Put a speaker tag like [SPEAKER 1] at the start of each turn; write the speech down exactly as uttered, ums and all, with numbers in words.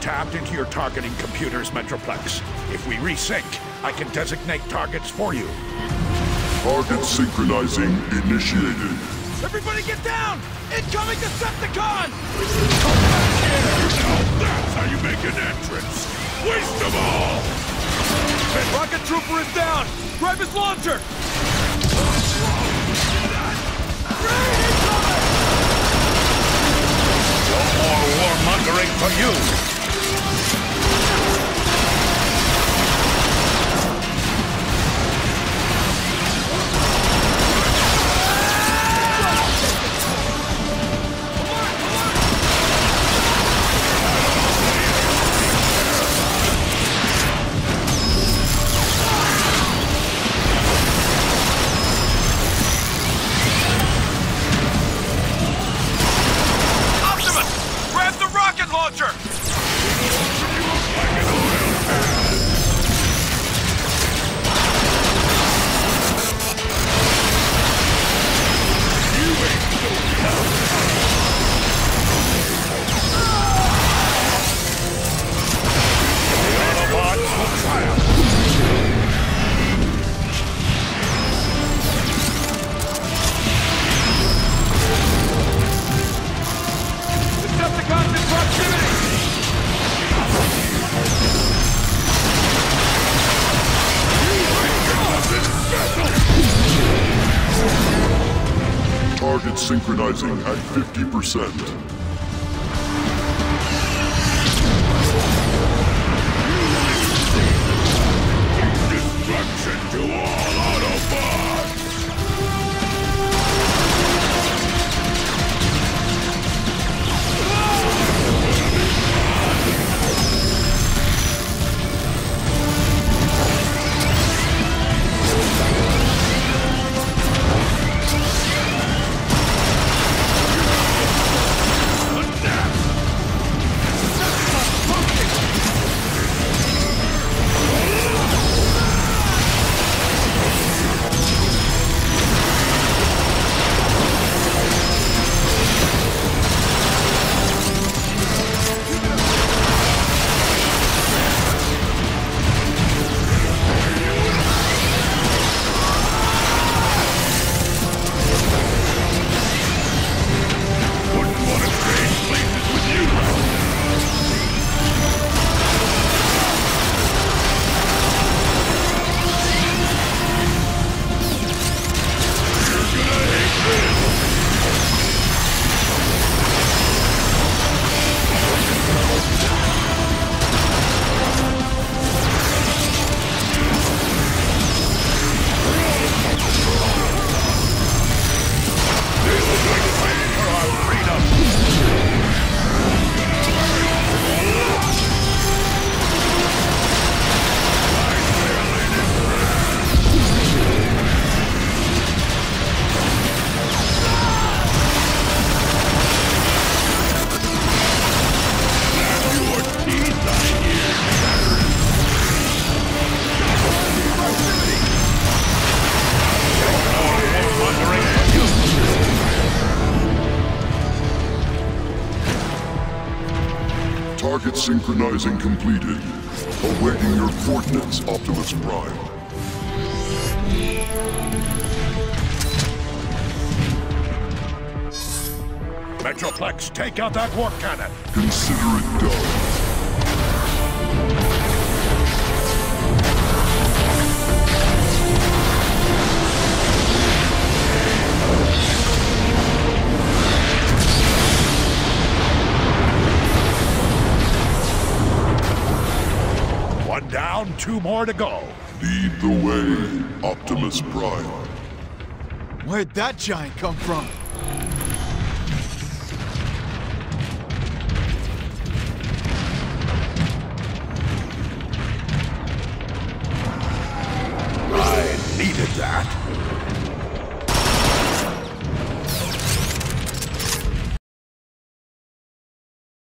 [SPEAKER 1] tapped into your targeting computer's Metroplex. If we resync, I can designate targets for you.
[SPEAKER 2] Target synchronizing initiated.
[SPEAKER 3] Everybody get down! Incoming Decepticon!
[SPEAKER 1] Come back here! Now that's how you make an entrance! Waste them all!
[SPEAKER 3] Rocket Trooper is down! Grab his launcher!
[SPEAKER 1] No more warmongering for you!
[SPEAKER 2] Target synchronizing at fifty percent.
[SPEAKER 1] Destruction to all Autobots!
[SPEAKER 2] Target synchronizing completed. Awaiting your coordinates, Optimus Prime.
[SPEAKER 1] Metroplex, take out that warp cannon!
[SPEAKER 2] Consider it done.
[SPEAKER 1] One down, two more to go.
[SPEAKER 2] Lead the way, Optimus Prime.
[SPEAKER 3] Where'd that giant come from?